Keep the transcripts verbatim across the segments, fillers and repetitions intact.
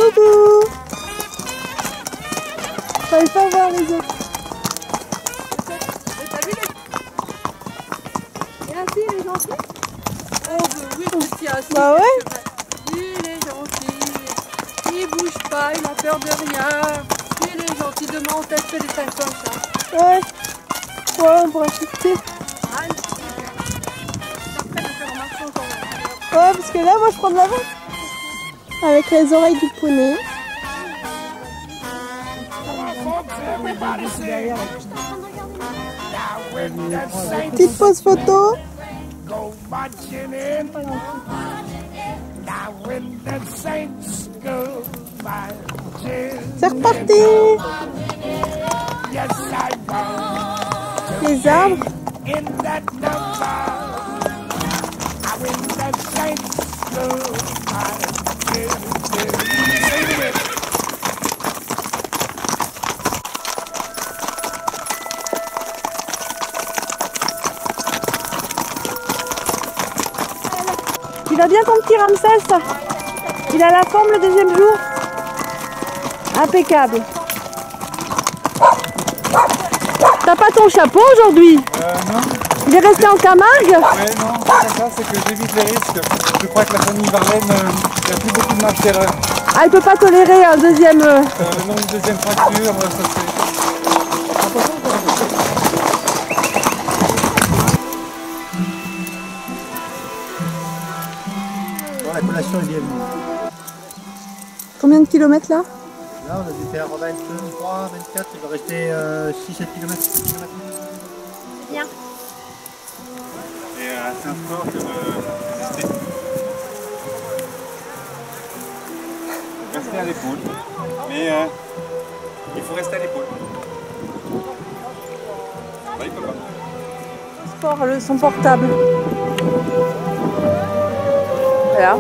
Coucou. J'arrive pas à voir les autres. T'as vu les... Et ainsi, il est gentil. Oh, bah oui, petit assis. Bah ouais. Il est gentil. Il bouge pas, il a peur de rien. Il est gentil. Demain, on teste les cinq comme ça. Ouais. Ouais, on pourra tester. Ah, après, on fait remarquer encore. Ouais, parce que là, moi, je prends de l'avant. Avec les oreilles du poney. Petite pause photo. C'est reparti. Les arbres. Il va bien ton petit Ramsès. Il a la forme le deuxième jour. Impeccable. T'as pas ton chapeau aujourd'hui? Euh, non. Il est resté en Camargue? Ouais, non, c'est ça, c'est que j'évite les risques. Je crois que la famille Varlaine, il n'y a plus beaucoup de marge d'erreur. Ah, il peut pas tolérer un deuxième... Euh... Euh, non, une deuxième fracture, ça c'est... La collation est bien. Combien de kilomètres là? Là, on a dû faire vingt-trois, vingt-quatre, il va rester euh, six sept kilomètres. Bien. Et euh, c'est un sport que de résister. Rester à l'épaule. Mais euh, il faut rester à l'épaule. Là, il peut pas. Sport, le, son portable. Voilà.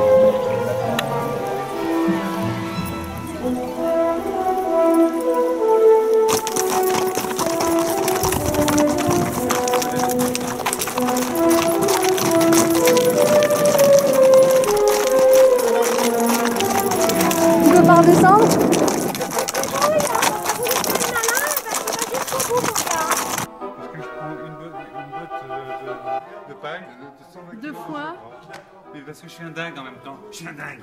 Tu veux pas redescendre? Deux fois. Mais parce que je suis un dingue en même temps. Je suis un dingue.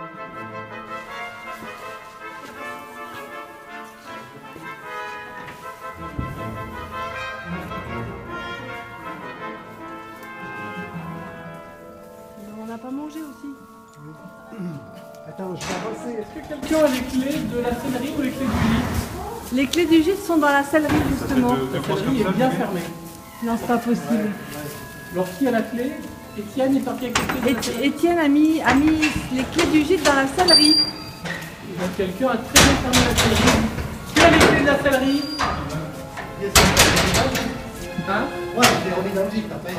On n'a pas mangé aussi. Attends, je vais avancer. Est-ce que quelqu'un a les clés de la sellerie ou les clés du gîte? Les clés du gîte sont dans la sellerie justement. La sellerie est bien fermée. Non, c'est pas possible. Alors qui a la clé? Étienne est parti avec les clés de la sellerie. Étienne a mis, a mis les clés du gîte dans la sellerie. Donc quelqu'un a très bien fermé la sellerie. Qui a les clés de la sellerie? Hein? Ouais, je l'ai remis dans le gîte après.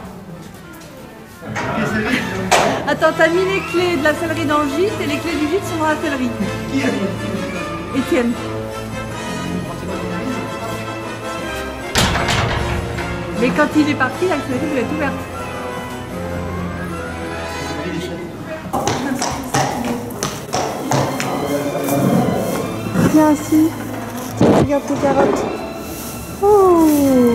Attends, t'as mis les clés de la sellerie dans le gîte et les clés du gîte sont dans la sellerie. Qui a mis? Étienne. Mais quand il est parti, la sellerie elle est ouverte. Viens ici. Regarde tes carottes. Oh,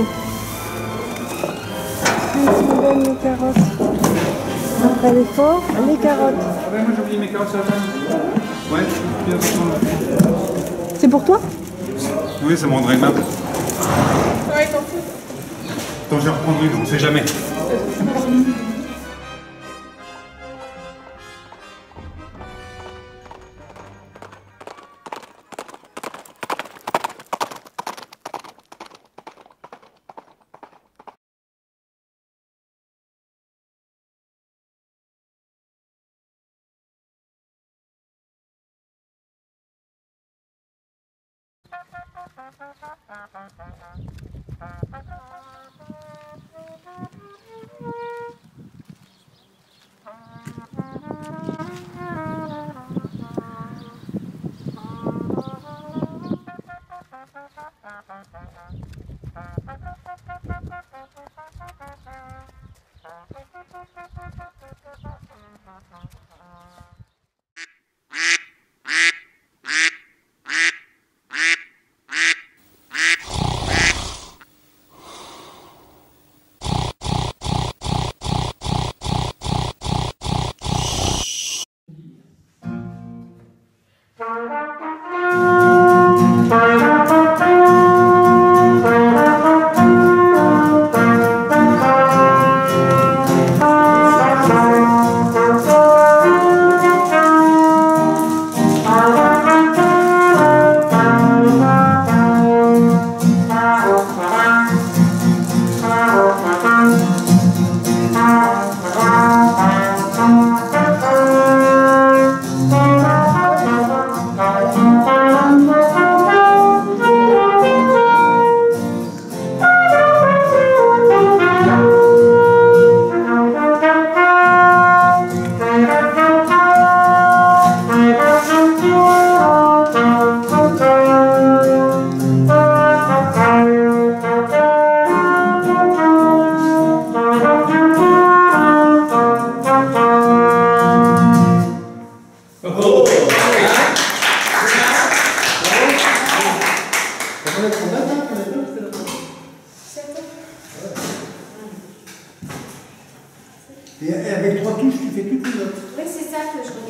elles sont belles les carottes. Après l'effort, les carottes. Ah ouais, moi j'ai oublié mes carottes sur la table. Ouais, bien sûr. C'est pour toi? Oui, ça me rendrait aimable. Ouais, t'en fous. Attends, je vais reprendre une, on sait jamais.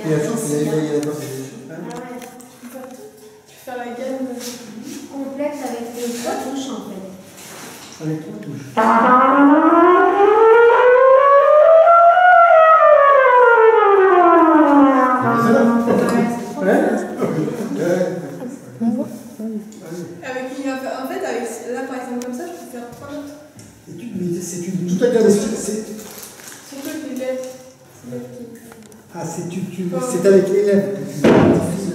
Et attends, c'est la gamme. Tu peux faire la gamme complexe avec les trois touches en fait. Avec trois touches. Avec une, en fait, avec, là par exemple comme ça, je peux faire trois notes. C'est une toute la gamme. C'est quoi les lèvres? Ah, c'est tu, tu, c'est avec les lèvres que tu identifies.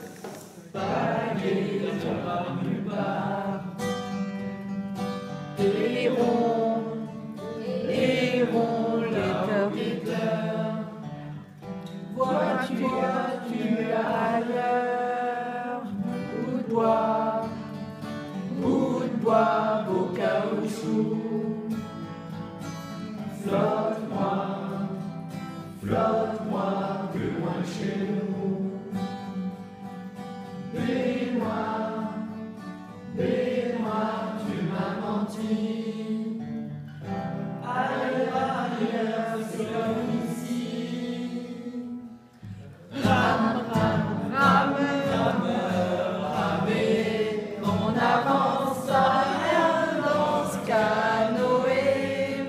Les ronds, les ronds, les cœurs, vois-tu, vois-tu ailleurs, bout de bois, bout de bois, beau caoutchouc, flotte-moi, flotte-moi, plus loin de chez nous, baie-moi, baie-moi, tu m'as menti. Ailleurs, ailleurs, c'est comme ici. Rame, rame, rame, rame, rame. On avance à rien dans ce canoë.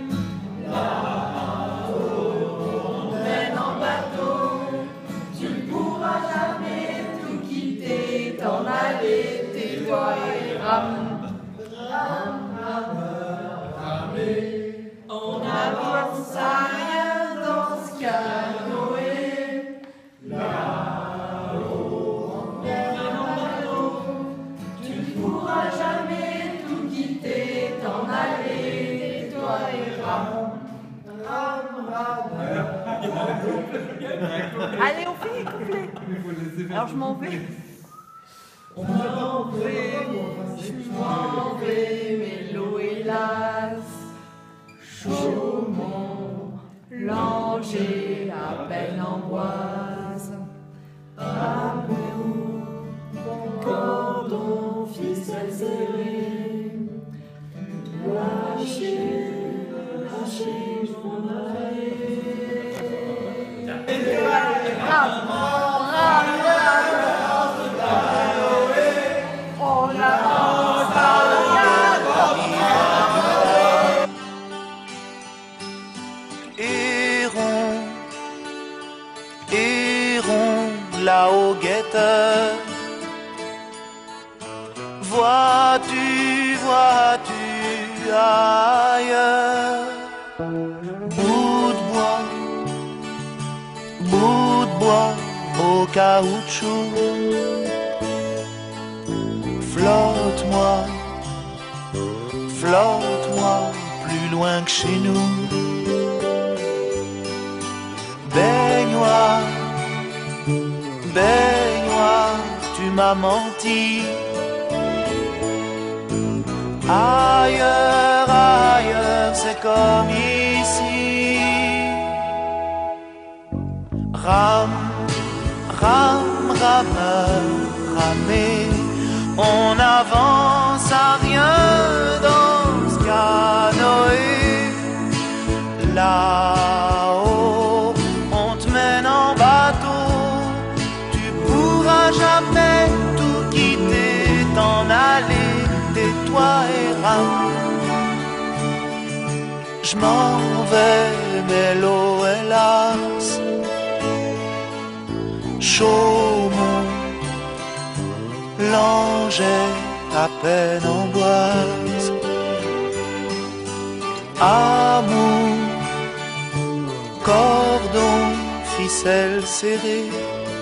Là-haut, on mène en bateau. Tu ne pourras jamais tout quitter, t'en aller, tais-toi et rame. On avance à rien dans ce canoë. Là-haut, on mène en bateau. Tu ne pourras jamais tout quitter, t'en aller, tais-toi et rame. Rame, rame. Allez, on fait les couplets. Alors je m'en vais. On m'en vais, je m'en vais, mais l'eau hélas, Chaumont, Langeais, à peine Amboise, Amour, cordon, ficelle serrée, lâchez, lâchez, je m'en allais. Rame, rame, on avance à Héron, héron, là au guetteur. Vois-tu, vois-tu ailleurs, bout de bois, bout de bois au caoutchouc. Flotte-moi, flotte-moi plus loin que chez nous. Baigne-moi, baigne-moi, tu m'as menti. Ailleurs, ailleurs, c'est comme ici. Rame, rame, rameur, ramé. On avance à rien dans ce canoë. Là-haut, on te mène en bateau. Tu pourras jamais tout quitter, t'en aller, tais-toi et rame. Je m'en vais, mais l'eau hélas, Chaumont, Langeais, à peine Amboise, Amour, cordon, ficelle serrée,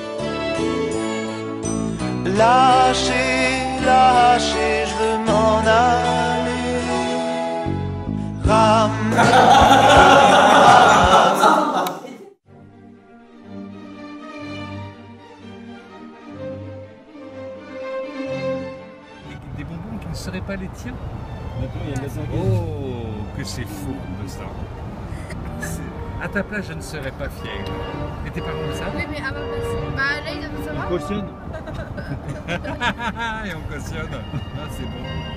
lâchez, lâchez, je veux m'en aller. Rame, Des bonbons qui ne seraient pas les tiens. Oh, que c'est fou de ça. À ta place, je ne serais pas fier. Et tes parents le savent? Oui, mais à ma place. Bah là, ils doivent savoir. Cautionne. Et on cautionne. Ah, c'est bon.